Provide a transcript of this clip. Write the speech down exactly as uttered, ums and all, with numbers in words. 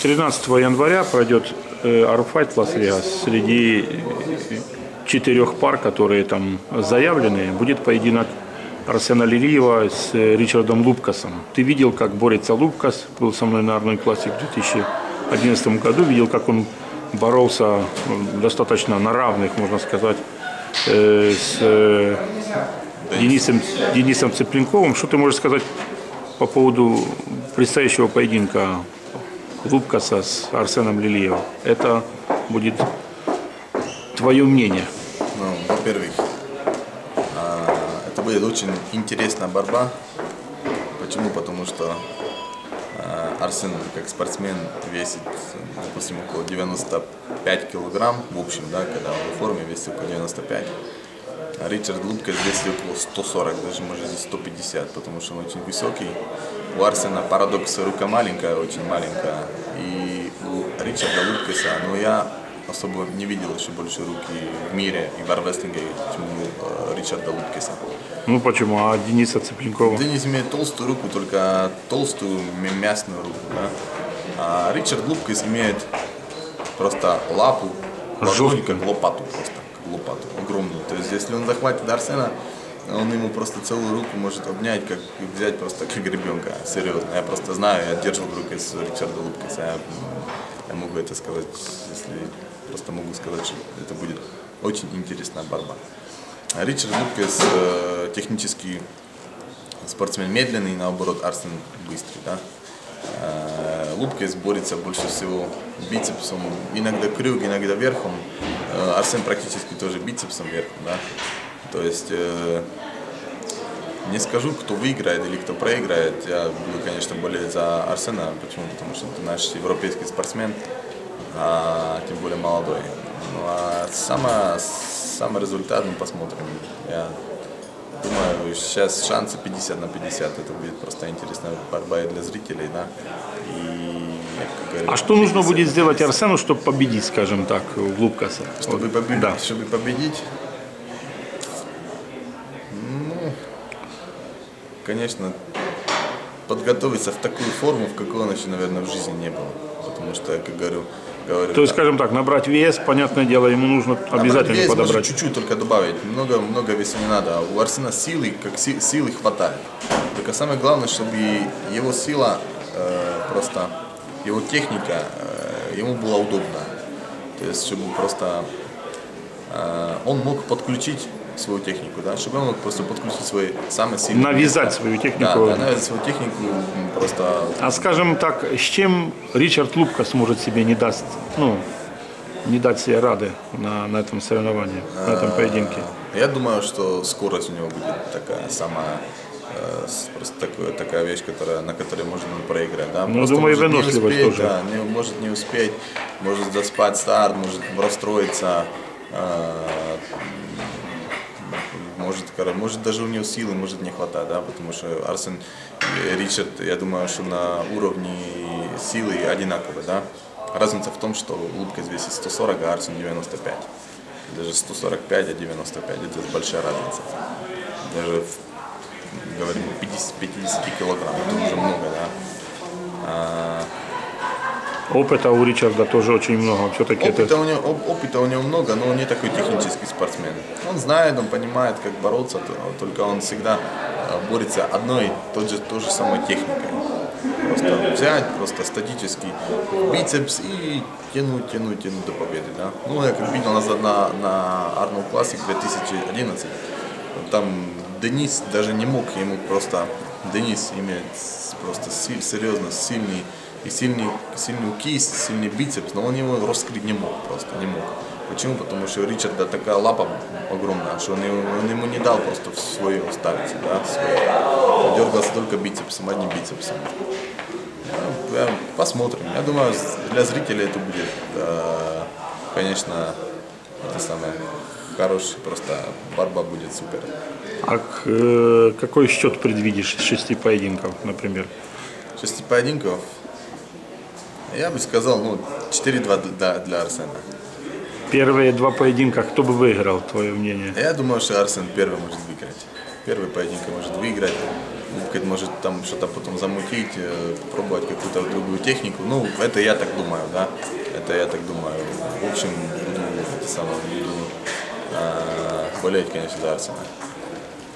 тринадцатого января пройдет Арфайт в Лас-Вегас. Среди четырех пар, которые там заявлены, будет поединок Арсена Лилиева с Ричардом Лубкасом. Ты видел, как борется Лубкас, был со мной на Арнольд Классик в две тысячи одиннадцатом году, видел, как он боролся достаточно на равных, можно сказать, с Денисом, Денисом Цыпленковым. Что ты можешь сказать по поводу предстоящего поединка Лубкаса с Арсеном Лилиевым? Это будет твое мнение? Ну, во-первых, это будет очень интересная борьба. Почему? Потому что Арсен как спортсмен весит, допустим, около девяноста пяти килограмм в общем, да, когда он в форме весит около девяноста пяти. А Ричард Лубкас весит около ста сорока, даже может ста пятидесяти, потому что он очень высокий. У Арсена парадокс, рука маленькая, очень маленькая. И у Ричарда Лубкаса, но я особо не видел еще больше руки в мире и в армрестлинге, чем у Ричарда Лубкаса. Ну почему? А Дениса Цыпленкова? Денис имеет толстую руку, только толстую мясную руку. Да? А Ричард Лубкас имеет просто лапу, ладонь, как лопату просто, как лопату, огромную. То есть если он захватит Арсена, он ему просто целую руку может обнять, как взять просто как ребенка, серьезно. Я просто знаю, я держал в руке с Ричарда Лубкаса, я, я могу это сказать, если просто могу сказать, что это будет очень интересная борьба. Ричард Лубкас э, технически спортсмен медленный, наоборот, Арсен быстрый. Да? Э, Лубкас борется больше всего бицепсом, иногда крюк, иногда верхом. Э, Арсен практически тоже бицепсом верхом. Да? То есть э, не скажу, кто выиграет или кто проиграет. Я буду, конечно, болеть за Арсена. Почему? Потому что это наш европейский спортсмен, а тем более молодой. Ну, а самое Самый результат мы посмотрим. Я думаю, сейчас шансы пятьдесят на пятьдесят. Это будет просто интересная борьба и для зрителей, да. И, говорю, а что нужно будет сделать Арсену, чтобы победить, скажем так, в Лубкаса? Чтобы вот. победить, да. чтобы победить, ну, конечно, подготовиться в такую форму, в какой он еще, наверное, в жизни не было. Потому что, как говорю, Говорю, То есть, да. скажем так, набрать вес, понятное дело, ему нужно обязательно вес подобрать. Чуть-чуть только добавить, много, много веса не надо. У Арсена силы, как си, силы хватает. Только самое главное, чтобы его сила, э, просто его техника, э, ему была удобна. То есть, чтобы просто э, он мог подключить свою технику, да, чтобы он мог просто подключить свои самые сильные. Навязать места. свою технику. Да, да, навязать свою технику просто. А скажем так, с чем Ричард Лубкас может себе не даст, ну, не дать себе рады на, на этом соревновании, на этом поединке? Я думаю, что скорость у него будет такая самая, просто такая, такая вещь, которая, на которой можно проиграть. Да? Ну, думаю, и выносливость успеть, тоже. Да, не, может не успеть, может заспать старт, может расстроиться. Может, может даже у него силы может не хватать, да, потому что Арсен и Ричард, я думаю, что на уровне силы одинаковые, да. Разница в том, что Лубкас весит сто сорок, а Арсен девяносто пять. Даже сто сорок пять, а девяносто пять, это большая разница. Даже, говорим, пятьдесят килограмм, это уже много, да. А... Опыта у Ричарда тоже очень много. Все-таки опыта, это... у него, оп, опыта у него много, но он не такой технический спортсмен. Он знает, он понимает, как бороться, только он всегда борется одной, той же, той же самой техникой. Просто взять, просто статически бицепс и тянуть, тянуть, тянуть до победы. Да? Ну, я как видел назад на, на Arnold Classic две тысячи одиннадцать, там Денис даже не мог, ему просто, Денис имеет просто силь, серьезно сильный, и сильный, сильную кисть, сильный бицепс, но он его раскрыть не мог, просто не мог. Почему? Потому что у Ричарда такая лапа огромная, что он, его, он ему не дал просто в свою ставить, да, свою. Он дергался только бицепсом, одним бицепсом. Ну, посмотрим. Я думаю, для зрителей это будет, э, конечно, это самое хорошее, просто борьба будет супер. А э, какой счет предвидишь из шести поединков, например? Шести поединков? Я бы сказал, ну, четыре-два для, для Арсена. Первые два поединка, кто бы выиграл, твое мнение? Я думаю, что Арсен первый может выиграть. Первый поединок может выиграть. Лупкин может там что-то потом замутить, э, попробовать какую-то другую технику. Ну, это я так думаю, да. Это я так думаю. В общем, буду, это самое, буду э, болеть, конечно, за Арсенал.